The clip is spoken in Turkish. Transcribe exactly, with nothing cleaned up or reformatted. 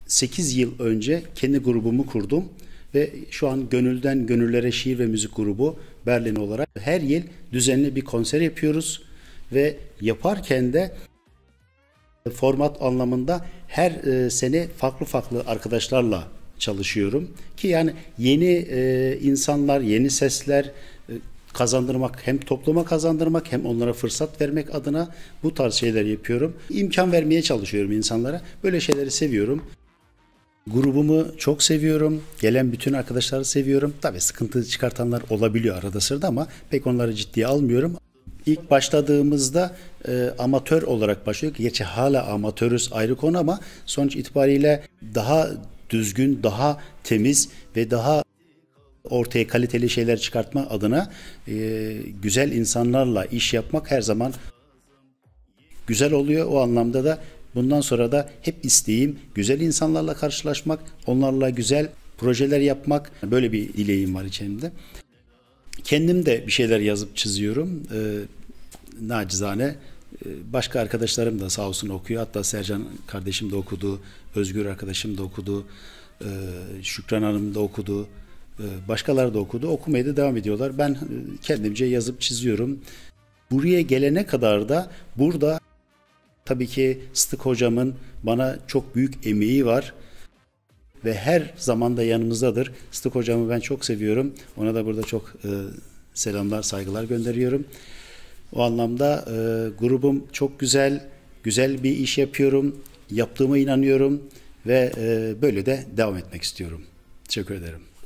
sekiz yıl önce kendi grubumu kurdum ve şu an Gönülden Gönüllere Şiir ve Müzik Grubu Berlin olarak her yıl düzenli bir konser yapıyoruz ve yaparken de format anlamında her e, sene farklı farklı arkadaşlarla çalışıyorum ki yani yeni e, insanlar, yeni sesler e, kazandırmak, hem topluma kazandırmak hem onlara fırsat vermek adına bu tarz şeyler yapıyorum. İmkan vermeye çalışıyorum insanlara. Böyle şeyleri seviyorum. Grubumu çok seviyorum. Gelen bütün arkadaşları seviyorum. Tabii sıkıntı çıkartanlar olabiliyor arada sırada ama pek onları ciddiye almıyorum. İlk başladığımızda e, amatör olarak başlıyorduk. Gerçi hala amatörüz, ayrı konu, ama sonuç itibariyle daha düzgün, daha temiz ve daha ortaya kaliteli şeyler çıkartma adına e, güzel insanlarla iş yapmak her zaman güzel oluyor. O anlamda da bundan sonra da hep isteğim güzel insanlarla karşılaşmak, onlarla güzel projeler yapmak. Böyle bir dileğim var içimde. Kendim de bir şeyler yazıp çiziyorum. E, nacizane. Başka arkadaşlarım da sağ olsun okuyor. Hatta Sercan kardeşim de okudu, Özgür arkadaşım da okudu, Şükran Hanım da okudu, başkaları da okudu. Okumaya da devam ediyorlar. Ben kendimce yazıp çiziyorum. Buraya gelene kadar da burada tabii ki Sıtık hocamın bana çok büyük emeği var ve her zaman da yanımızdadır. Sıtık hocamı ben çok seviyorum. Ona da burada çok selamlar, saygılar gönderiyorum. O anlamda e, grubum çok güzel, güzel bir iş yapıyorum, yaptığıma inanıyorum ve e, böyle de devam etmek istiyorum. Teşekkür ederim.